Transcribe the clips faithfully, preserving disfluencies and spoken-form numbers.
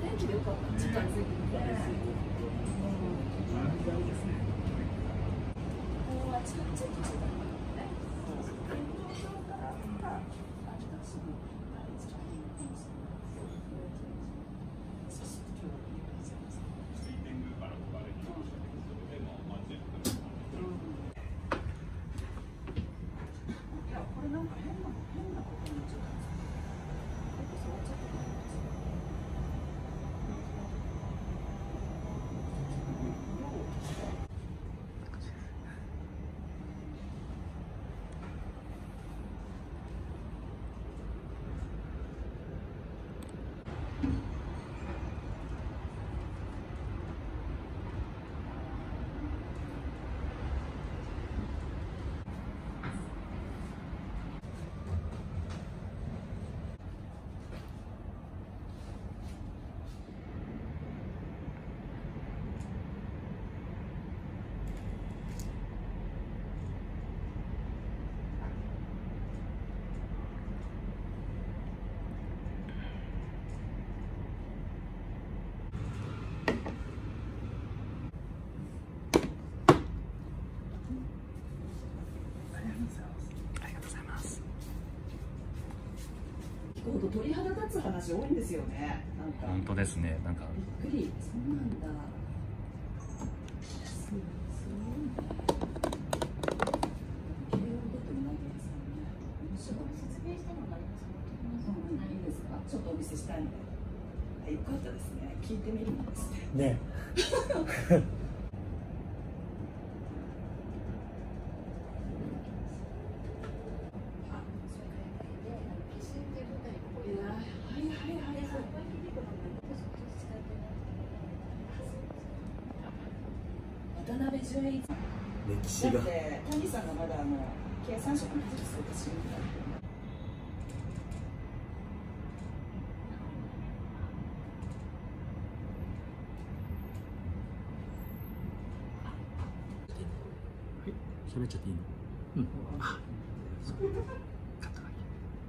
気でよかった。ちょっと暑いけどね。ここはちょっとちょっと違うね。天井からほど鳥肌立つ話多いんですよね。なんか本当ですね。なんかびっくり。そうなんだ。すごい。慶応出てうなぎ屋さんね。面白い。説明したのがありますか？うん、いいですか？ちょっとお見せしたいので。よかったですね。聞いてみるんですね。ね。 歴史が。 だって谷さんがまだあの経産省の技術を私みたいな。 喋っちゃっていいの？うん。あ、そう。カットだけ。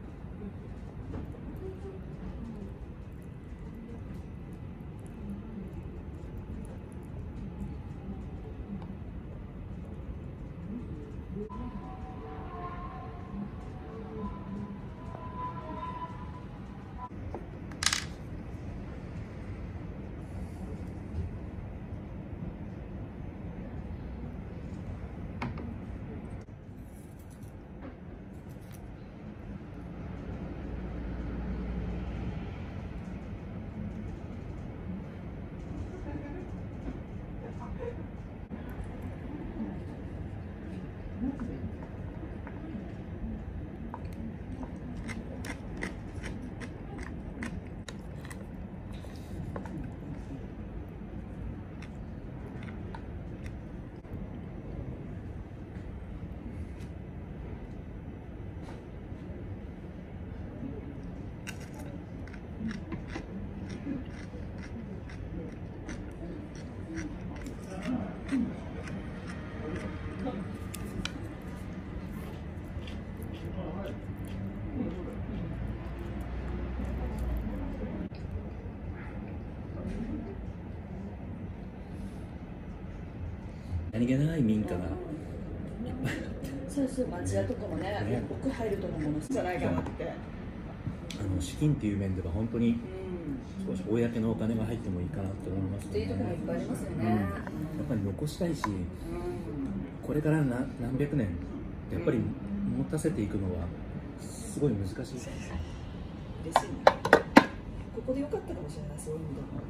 何気ない民家がいっぱいあって、 そうそう、町屋とかもね、ね、奥入ると思うものじゃないかなって。 あの資金っていう面では本当に少し公のお金が入ってもいいかなって思いますね。 っていうところもいっぱいありますよね。うん、 やっぱり残したいし、うん、これから何何百年やっぱり持たせていくのはすごい難しいですね。 嬉しいね。ここで良かったかもしれない、そういう意味でも。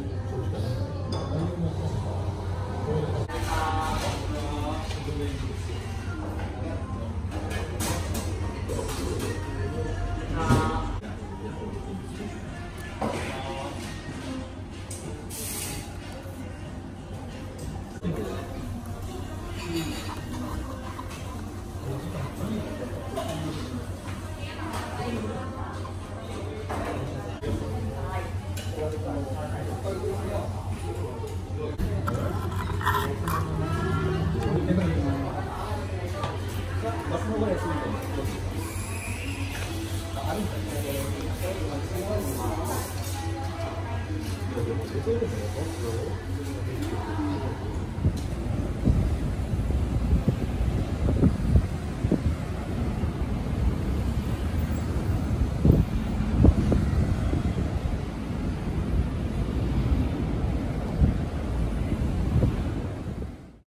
そうですね。